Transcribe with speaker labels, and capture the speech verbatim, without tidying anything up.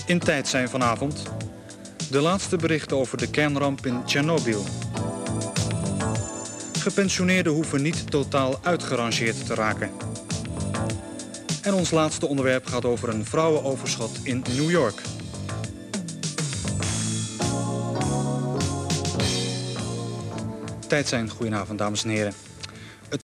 Speaker 1: In Tijd zijn vanavond de laatste berichten over de kernramp in Tsjernobyl. Gepensioneerden hoeven niet totaal uitgerangeerd te raken. En ons laatste onderwerp gaat over een vrouwenoverschot in New York. Tijd zijn, goedenavond dames en heren.